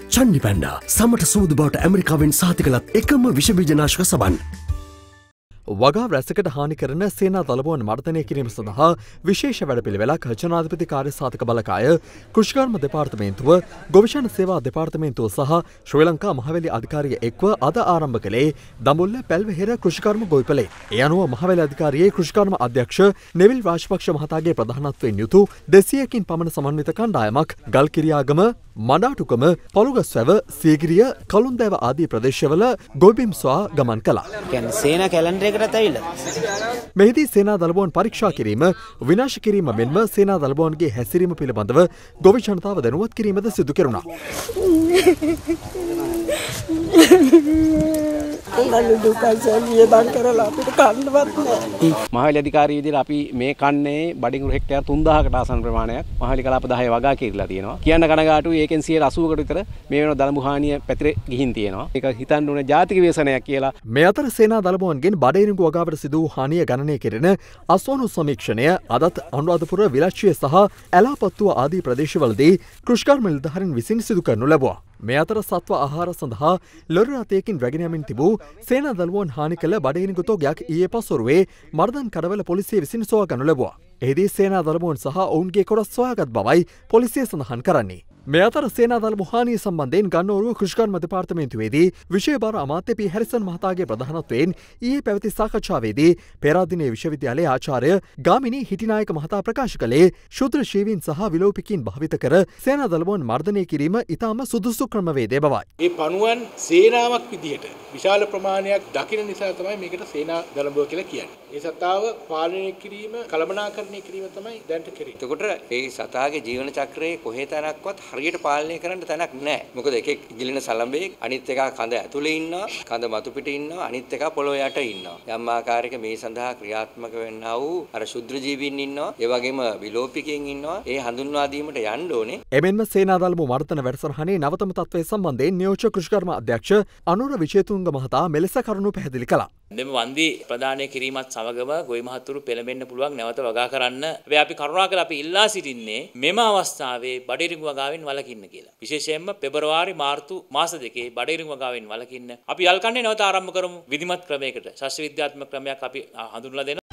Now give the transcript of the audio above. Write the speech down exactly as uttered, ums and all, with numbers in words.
චන්නි panda සමට සූදු බවට ඇමරිකාවෙන් සාතිකලත් එකම විෂබීජනාශක සබන්. වගා රැසකට හානි කරන සේනා දළබුවන් මර්ධනය කිරීම සඳහා විශේෂ වැඩපිළිවෙලක් ජනාධිපති කාර්යසාධක බලකාය කෘෂිකර්ම දෙපාර්තමේන්තුව ගොවිෂණ සේවා දෙපාර්තමේන්තුව සහ ශ්‍රී ලංකා මහවැලි අධිකාරිය එක්ව අද ආරම්භ කළේ දඹුල්ල පැල්වෙහෙර කෘෂිකර්ම ගොවිපලේ. ඒ අනුව මහවැලි අධිකාරියේ කෘෂිකර්ම අධ්‍යක්ෂ නෙවිල් රාජපක්ෂ මහතාගේ ප්‍රධානත්වයෙන් යුතු දෙසියකින් පමණ සමන්විත කණ්ඩායමක් ගල්කිරියාගම මඩාටුකම පොළුගස්වැව සීගිරිය කළුන්දෑව ආදී ප්‍රදේශවල ගොවිබිම් සොයා ගමන් කළා. සේනා කැලෙන්ඩර් එකට ඇවිල්ලා මෙහිදී සේනා දළබුවන් පරීක්ෂා කිරීම විනාශ කිරීම මෙන්ම සේනා දළබුවන්ගේ හැසිරීම පිළිබඳව ගොවි ජනතාව දැනුවත් කිරීමද සිදු කෙරුණා. මහවැලි අධිකාරිය විදිහට අපි මේ කන්නේ බඩිඟුරු හෙක්ටයාර් තුන්දාහකට ආසන්න ප්‍රමාණයක් මහවැලි කලාප දහය වගා කිරීලා තියෙනවා. කියන්න කනගාටුයි ඒකෙන් සියයට අසූවකට විතර මේ වෙන දළඹු හානිය පැතිර ගිහින් තියෙනවා. ඒක හිතන්න ඕනේ ජාතික ව්‍යසනයක් කියලා. මේ අතර සේනා දළබුවන්ගෙන් බඩිඟු වගාවට සිදු වූ හානිය ගණනය කෙරෙන අස්වනු සමීක්ෂණය අදත් අනුරාධපුර විලාච්ඡය සහ ඇලාපත්තුව ආදී ප්‍රදේශවලදී කෘෂිකර්ම නිලධාරීන් විසින් සිදු කරනු ලැබුවා. මේ අතර සත්ව ආහාර සඳහා ලොරි රථයකින් රැගෙන යමින් තිබූ සේනා දළබුවන් හානි කළ බඩගිනි තොගයක් ඊයේ පස්වරුවේ මර්දන් කඩවල පොලිසිය විසින් සොයා ගනු ලැබුවා. එහිදී සේනා දළබුවන් සහ ඔවුන්ගේ කොටස් සොයාගත් බවයි පොලිසිය සඳහන් කරන්නේ. මේ අතර සේනා දළබු හානිය සම්බන්ධයෙන් ගන්නවරුව කෘෂිකර්ම දෙපාර්තමේන්තුවේදී විෂය භාර අමාත්‍ය පී හැරිසන් මහතාගේ ප්‍රධානත්වයෙන් ඊයේ පැවති සාකච්ඡාවේදී පේරාදෙණිය විශ්වවිද්‍යාලයේ ආචාර්ය ගාමිණී හිටිනායක මහතා ප්‍රකාශ කළේ ශුද්‍ර ශීවීන් සහ විලෝපිකීන් භාවිත කර සේනා දළබුවන් මර්ධනය කිරීම ඉතාම සුදුසු ක්‍රමවේදය බවයි. මේ පණුවන් සේනාවක් විදිහට විශාල ප්‍රමාණයක් දකින නිසා තමයි මේකට සේනා දළබුව කියලා කියන්නේ. මේ සතාව පාලනය කිරීම, කළමනාකරණය කිරීම තමයි දැනට කෙරෙන්නේ. එතකොට මේ සතාගේ ජීවන චක්‍රයේ කොහේ තැනක්වත් හරියට පාලනය කරන්න තැනක් නැහැ. මොකද එකෙක් ගිලින සලඹෙක් අනිත් එක කඳ ඇතුලේ ඉන්නවා, කඳ මතු පිටේ ඉන්නවා, අනිත් එක පොළොව යට ඉන්නවා. යම් ආකාරයක මේ සඳහා ක්‍රියාත්මක වෙන්නා වූ අර ශුද්‍ර ජීවීන් ඉන්නවා, ඒ වගේම විලෝපිකයන් ඉන්නවා. ඒ හඳුන්වා දීමට යන්න ඕනේ. එමෙන්ම සේනා දළබු මර්ධන වැඩසටහනේ නවතම තත්ත්වය සම්බන්ධයෙන් නියෝජ්‍ය කෘෂිකර්ම අධ්‍යක්ෂ අනුර විජේතුංග මහතා මෙලෙස කරුණු පැහැදිලි කළා. දෙම වන්දි ප්‍රදානය කිරීමත් සමගම ගොවි මහතුරු පෙළඹෙන්න පුළුවන් නැවත වගා කරන්න. හැබැයි අපි කරුණාකර අපි ඉල්ලා සිටින්නේ මෙම අවස්ථාවේ බඩිරිඟු වගාවෙන් වළකින්න කියලා. විශේෂයෙන්ම පෙබරවාරි මාර්තු මාස දෙකේ බඩිරිඟු වගාවෙන් වළකින්න අපි යල්කන්නේ නැවත ආරම්භ කරමු විධිමත් ක්‍රමයකට. ශාස්ත්‍රීය විද්‍යාත්මක ක්‍රමයක් අපි හඳුන්වලා දෙනවා.